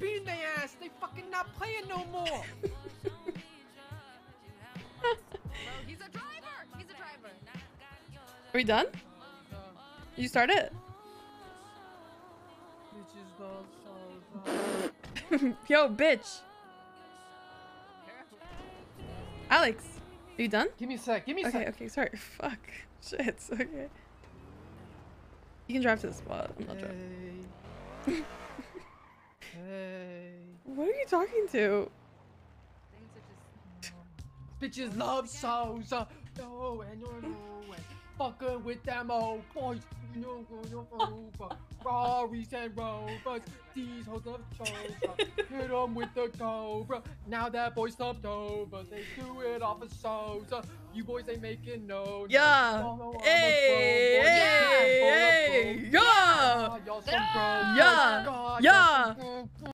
beating their ass. They fucking not playing no more. He's a driver. He's a driver. Are we done? You start it. Yo, bitch. Alex, are you done? Give me a sec. Give me a sec. Okay, sorry. Fuck. Shit. Okay. You can drive to the spot. I'm not driving. Hey. What are you talking to? Bitches love souls. No, and no, and fucking with them old boys. No, Rarries and Rovers. These hoes love Cobra. Hit them with the Cobra. Now that boys subbed over. They do it off of Sosa. You boys ain't making no. Yeah. Hey, hey, hey, yeah. Y'all some bros. Yeah. Yeah.